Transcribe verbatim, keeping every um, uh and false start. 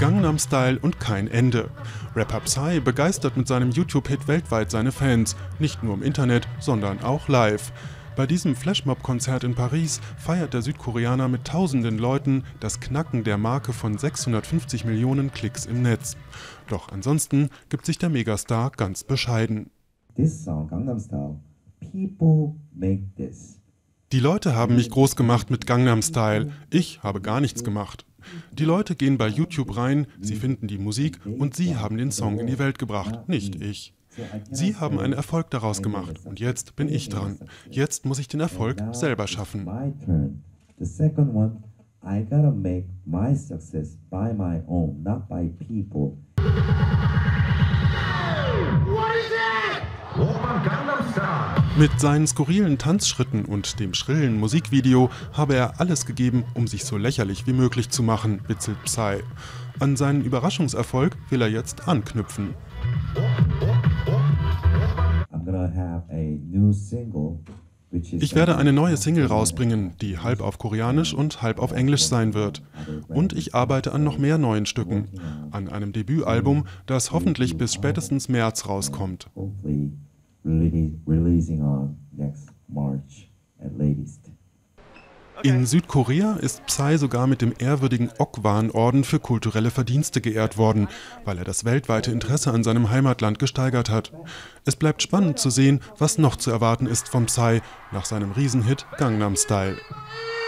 Gangnam Style und kein Ende. Rapper Psy begeistert mit seinem YouTube-Hit weltweit seine Fans, nicht nur im Internet, sondern auch live. Bei diesem Flashmob-Konzert in Paris feiert der Südkoreaner mit tausenden Leuten das Knacken der Marke von sechshundertfünfzig Millionen Klicks im Netz. Doch ansonsten gibt sich der Megastar ganz bescheiden. This song, Gangnam Style, people make this. Die Leute haben mich groß gemacht mit Gangnam Style, ich habe gar nichts gemacht. Die Leute gehen bei YouTube rein, sie finden die Musik und sie haben den Song in die Welt gebracht, nicht ich. Sie haben einen Erfolg daraus gemacht und jetzt bin ich dran. Jetzt muss ich den Erfolg selber schaffen. Mit seinen skurrilen Tanzschritten und dem schrillen Musikvideo habe er alles gegeben, um sich so lächerlich wie möglich zu machen, witzelt Psy. An seinen Überraschungserfolg will er jetzt anknüpfen. Ich werde eine neue Single rausbringen, die halb auf Koreanisch und halb auf Englisch sein wird. Und ich arbeite an noch mehr neuen Stücken, an einem Debütalbum, das hoffentlich bis spätestens März rauskommt. In Südkorea ist Psy sogar mit dem ehrwürdigen Ok-Wan-Orden für kulturelle Verdienste geehrt worden, weil er das weltweite Interesse an seinem Heimatland gesteigert hat. Es bleibt spannend zu sehen, was noch zu erwarten ist vom Psy nach seinem Riesenhit Gangnam Style.